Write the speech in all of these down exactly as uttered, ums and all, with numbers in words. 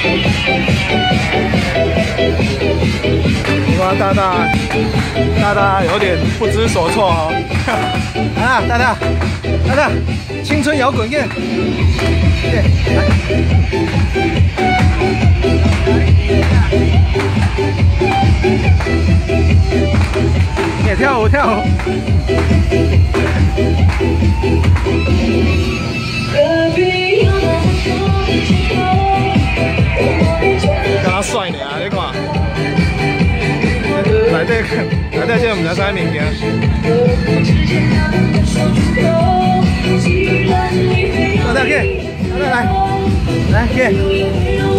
哇，大大，大大有点不知所措哦。啊，大大，大大，青春摇滚乐，对，来。也跳舞跳舞。跟他帅呢啊！你看，内底内底这唔知啥物件。大大去，大大来，来去。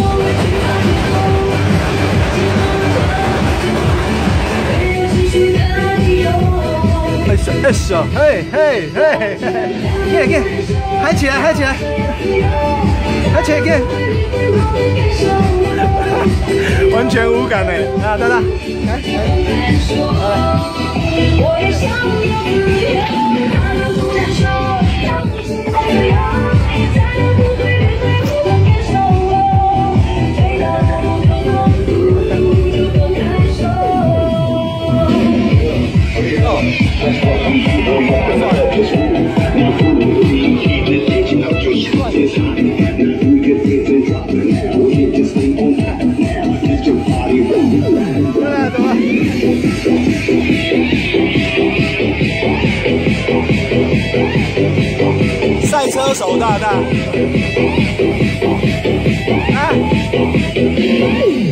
哎咻哎咻，嘿嘿嘿嘿，给给，嗨起来嗨起来，嗨起来给，完全无感哎！啊，大大，来赛车手大大，啊！